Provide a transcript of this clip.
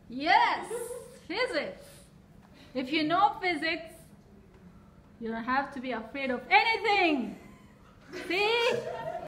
Yes, physics. If you know physics, you don't have to be afraid of anything. See?